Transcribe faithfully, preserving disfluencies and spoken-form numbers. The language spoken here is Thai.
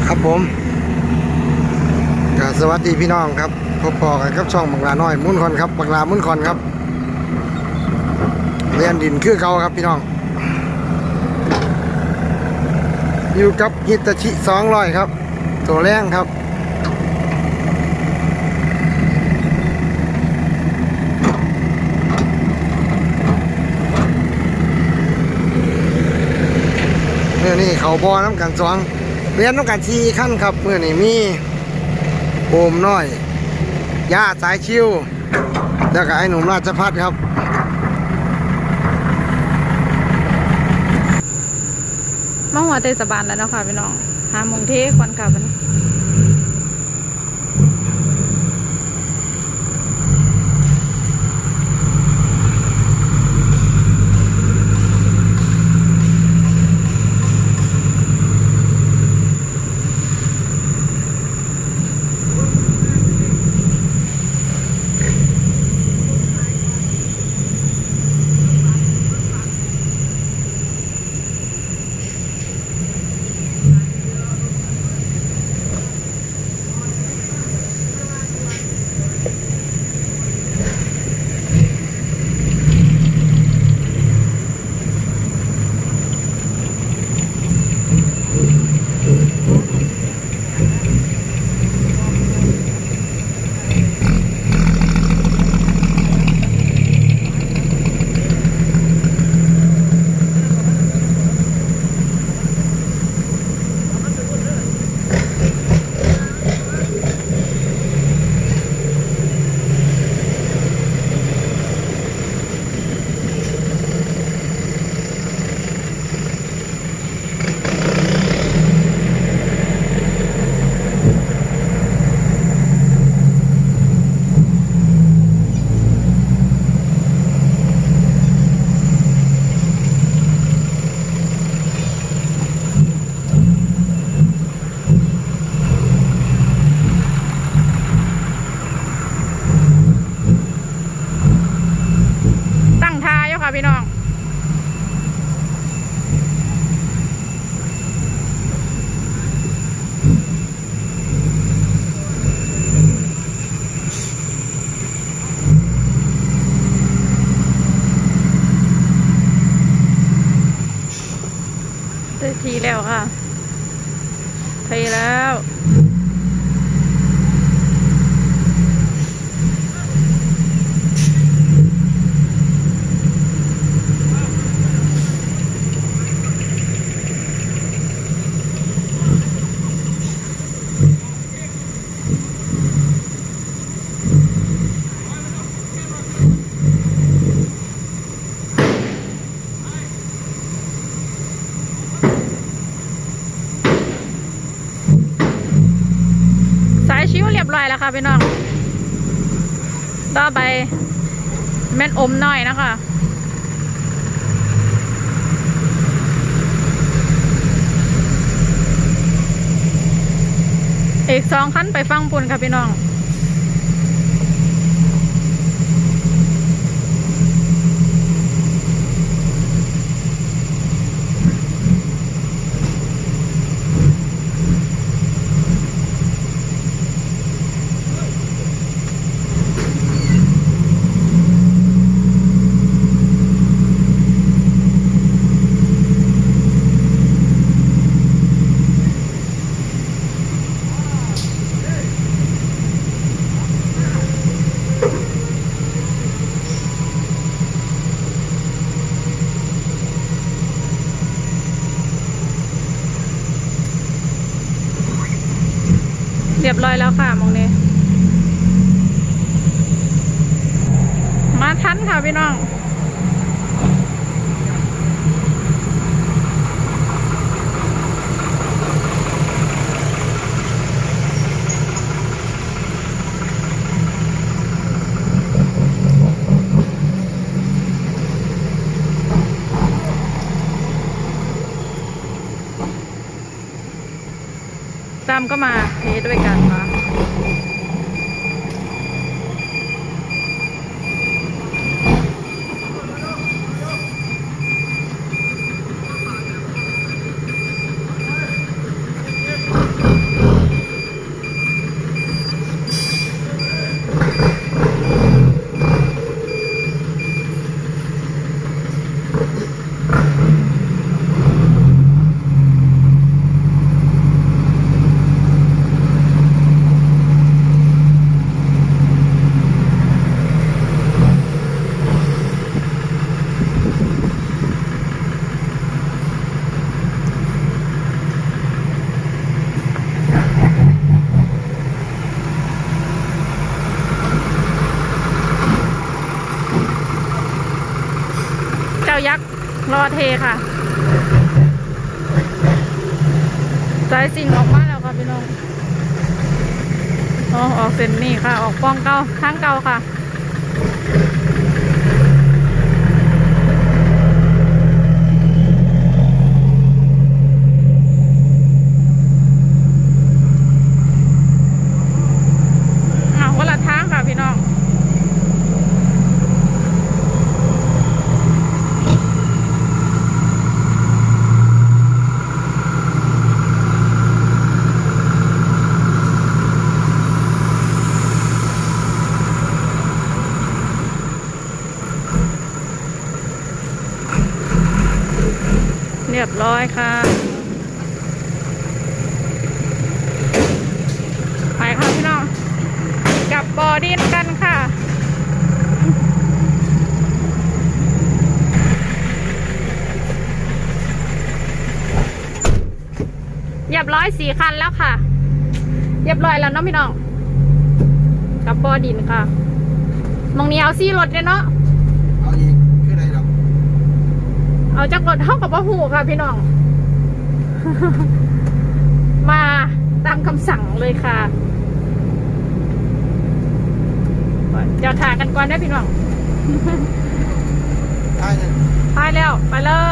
ครับผมสวัสดีพี่น้องครับพบกันครับช่องบังลาน้อยมุ่นคอนครับบังลามุ่นคอนครับเรียนดินคือเก่าครับพี่น้องอยู่กับฮิตาชิสองร้อยครับตัวแรงครับเมื่อนี้เขาบอน้ำกันสองเรียนน้ำกันทีขั้นครับเมื่อนี้มีโอมน้อยย่าสายชิวแล้วก็ไอ้หนุ่มราชพัฒน์ครับมาหัวเทศบาลแล้วเนาะค่ะพี่น้องหาโมงเทควันกลับวันนี้พี่น้องได้ทีแล้วค่ะไปแล้วชิวเรียบร้อยแล้วค่ะพี่น้องต่อไปแม่นอมหน่อยนะคะอีกสองคันไปฟังปุ่นค่ะพี่น้องเรียบร้อยแล้วค่ะมองนี้มาทันค่ะพี่น้องตามก็มาเทด้วยกันค่ะเทค่ะสายสิ่งออกมาแล้วค่ะพี่น้องอ๋อออกเส้นนี่ค่ะออกป้องเก่าทางเก่าค่ะเอาคนละทางค่ะพี่น้องเรียบร้อยค่ะไปค่ะพี่น้องกลับบ่อดินกันค่ะเรียบร้อยสี่คันแล้วค่ะเรียบร้อยแล้วเนาะพี่น้องกลับบ่อดินค่ะมองนี้เอาซี่รถเลยเนาะเอาอีกคืออะไรดอกเอาจากรถเท่ากับว่าหูค่ะพี่น้อง มาตามคำสั่งเลยค่ะเดี๋ยวถ่ายกันก่อนได้พี่น้องใช่เลยไปแล้วไปเลย